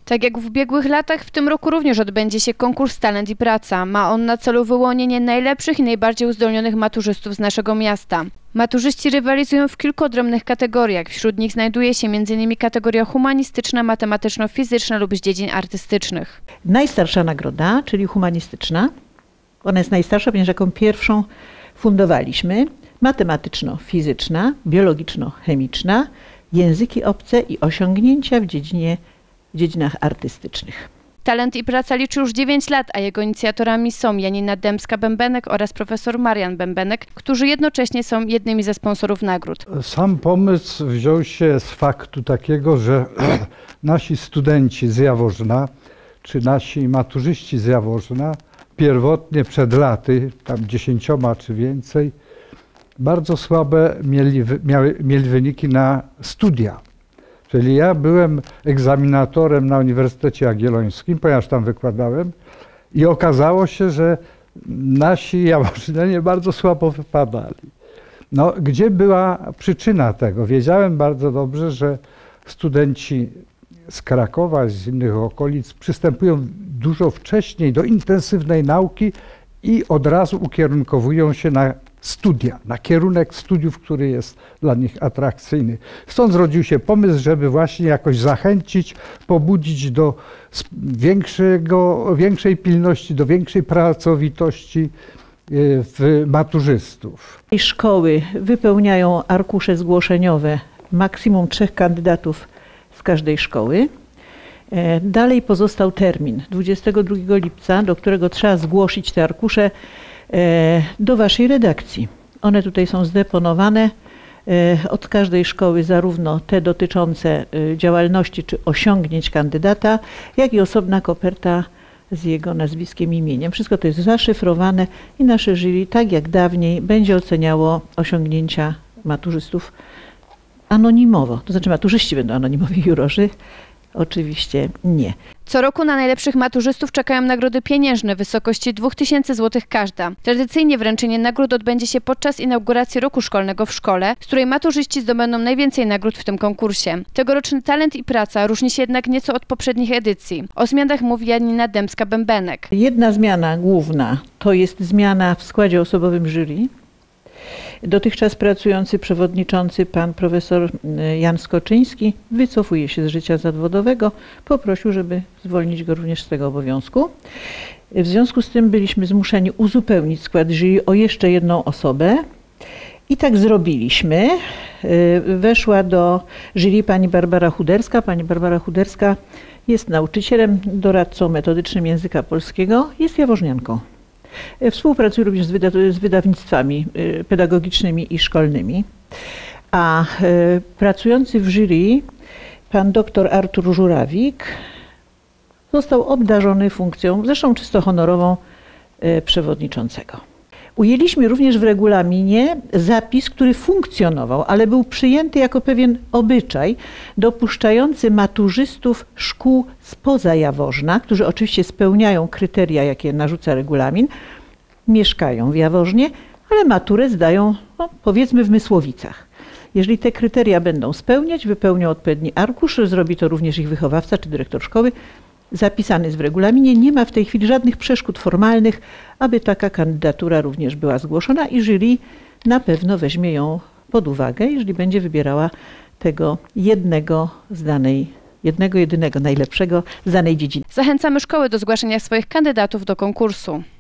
Tak jak w ubiegłych latach, w tym roku również odbędzie się konkurs Talent i Praca. Ma on na celu wyłonienie najlepszych i najbardziej uzdolnionych maturzystów z naszego miasta. Maturzyści rywalizują w kilku odrębnych kategoriach. Wśród nich znajduje się m.in. kategoria humanistyczna, matematyczno-fizyczna lub z dziedzin artystycznych. Najstarsza nagroda, czyli humanistyczna, ona jest najstarsza, ponieważ jaką pierwszą fundowaliśmy, matematyczno-fizyczna, biologiczno-chemiczna, języki obce i osiągnięcia w dziedzinach artystycznych. Talent i Praca liczy już 9 lat, a jego inicjatorami są Janina Dębska-Bębenek oraz profesor Marian Bębenek, którzy jednocześnie są jednymi ze sponsorów nagród. Sam pomysł wziął się z faktu takiego, że nasi studenci z Jaworzna, czy nasi maturzyści z Jaworzna, pierwotnie przed laty, tam 10 czy więcej, bardzo słabe mieli wyniki na studia. Czyli ja byłem egzaminatorem na Uniwersytecie Jagiellońskim, ponieważ tam wykładałem i okazało się, że nasi jaworznianie bardzo słabo wypadali. No, gdzie była przyczyna tego? Wiedziałem bardzo dobrze, że studenci z Krakowa, z innych okolic przystępują dużo wcześniej do intensywnej nauki i od razu ukierunkowują się na studia, na kierunek studiów, który jest dla nich atrakcyjny. Stąd zrodził się pomysł, żeby właśnie jakoś zachęcić, pobudzić do większej pilności, do większej pracowitości maturzystów. Szkoły wypełniają arkusze zgłoszeniowe, maksimum 3 kandydatów z każdej szkoły. Dalej pozostał termin 22 lipca, do którego trzeba zgłosić te arkusze do waszej redakcji. One tutaj są zdeponowane od każdej szkoły, zarówno te dotyczące działalności czy osiągnięć kandydata, jak i osobna koperta z jego nazwiskiem i imieniem. Wszystko to jest zaszyfrowane i nasze jury, tak jak dawniej, będzie oceniało osiągnięcia maturzystów anonimowo. To znaczy maturzyści będą anonimowi, jurorzy oczywiście nie. Co roku na najlepszych maturzystów czekają nagrody pieniężne w wysokości 2000 zł każda. Tradycyjnie wręczenie nagród odbędzie się podczas inauguracji roku szkolnego w szkole, z której maturzyści zdobędą najwięcej nagród w tym konkursie. Tegoroczny Talent i Praca różni się jednak nieco od poprzednich edycji. O zmianach mówi Janina Dębska-Bębenek. Jedna zmiana główna to jest zmiana w składzie osobowym jury. Dotychczas pracujący przewodniczący pan profesor Jan Skoczyński wycofuje się z życia zawodowego. Poprosił, żeby zwolnić go również z tego obowiązku. W związku z tym byliśmy zmuszeni uzupełnić skład jury o jeszcze jedną osobę. I tak zrobiliśmy. Weszła do jury pani Barbara Chuderska. Pani Barbara Chuderska jest nauczycielem, doradcą metodycznym języka polskiego, jest jaworznianką. Współpracuje również z wydawnictwami pedagogicznymi i szkolnymi. A pracujący w jury pan dr Artur Żurawik został obdarzony funkcją, zresztą czysto honorową, przewodniczącego. Ujęliśmy również w regulaminie zapis, który funkcjonował, ale był przyjęty jako pewien obyczaj dopuszczający maturzystów szkół spoza Jaworzna, którzy oczywiście spełniają kryteria, jakie narzuca regulamin, mieszkają w Jaworznie, ale maturę zdają, no, powiedzmy, w Mysłowicach. Jeżeli te kryteria będą spełniać, wypełnią odpowiedni arkusz, zrobi to również ich wychowawca czy dyrektor szkoły, zapisany jest w regulaminie. Nie ma w tej chwili żadnych przeszkód formalnych, aby taka kandydatura również była zgłoszona i jury na pewno weźmie ją pod uwagę, jeżeli będzie wybierała tego jedynego, najlepszego z danej dziedziny. Zachęcamy szkoły do zgłaszania swoich kandydatów do konkursu.